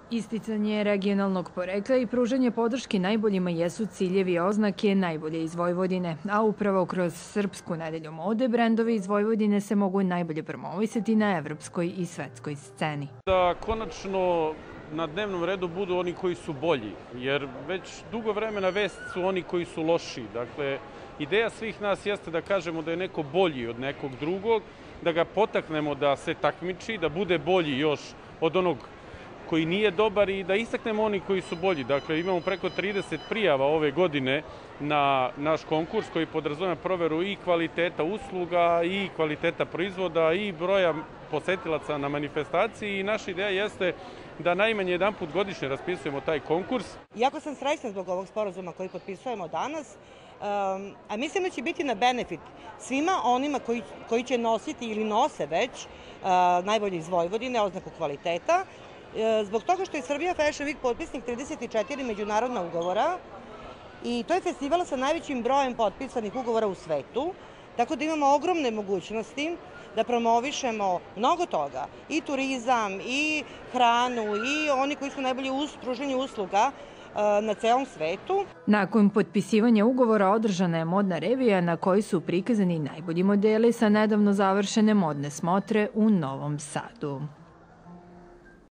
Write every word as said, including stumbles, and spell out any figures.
Isticanje regionalnog porekla i pružanje podrške najboljima jesu ciljevi oznake najbolje iz Vojvodine, a upravo kroz Srpsku nedelju mode brendovi iz Vojvodine se mogu najbolje promovisati na evropskoj i svetskoj sceni. Da konačno na dnevnom redu budu oni koji su bolji, jer već dugo vremena vest su oni koji su loši. Dakle, ideja svih nas jeste da kažemo da je neko bolji od nekog drugog, da ga potaknemo da se takmiči, da bude bolji još od onog koji nije dobar i da istaknemo oni koji su bolji. Dakle, imamo preko trideset prijava ove godine na naš konkurs koji podrazumeva proveru i kvaliteta usluga i kvaliteta proizvoda i broja posetilaca na manifestaciji i naša ideja jeste da najmanje jedan put godišnje raspisujemo taj konkurs. Jako sam srećna zbog ovog sporazuma koji potpisujemo danas, a mislim da će biti na benefit svima onima koji, koji će nositi ili nose već najbolje iz Vojvodine, oznaku kvaliteta, zbog toga što je Srbija Fashion Week potpisnik trideset četiri međunarodna ugovora i to je festival sa najvećim brojem potpisanih ugovora u svetu, tako da imamo ogromne mogućnosti da promovišemo mnogo toga, i turizam, i hranu, i oni koji su najbolji u pružanju usluga na celom svetu. Nakon potpisivanja ugovora održana je modna revija na kojoj su prikazani najbolji modeli sa nedavno završene modne smotre u Novom Sadu.